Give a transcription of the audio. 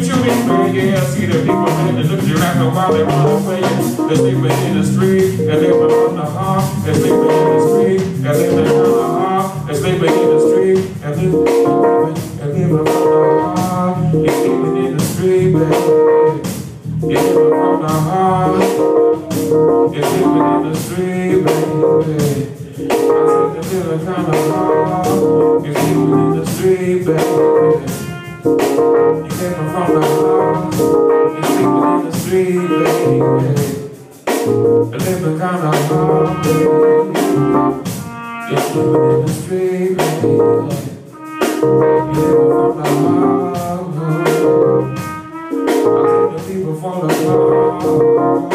you be playing, yeah, I see the people in the look you rapping while they wanna play it. They're sleeping in the street, and living on the hall. They're sleeping in the street, and living on the hall. They're sleeping in the street, and living on the hall. You're sleeping in the street, baby. You're living from the hall. You're sleeping in the street, baby. I said you're living kind of hard. You're sleeping in the street, baby. You came from the house, you're sleeping in the street, baby. You're living kind of hard, baby. You're sleeping in the street, baby. You living from the house. I think the people fall apart.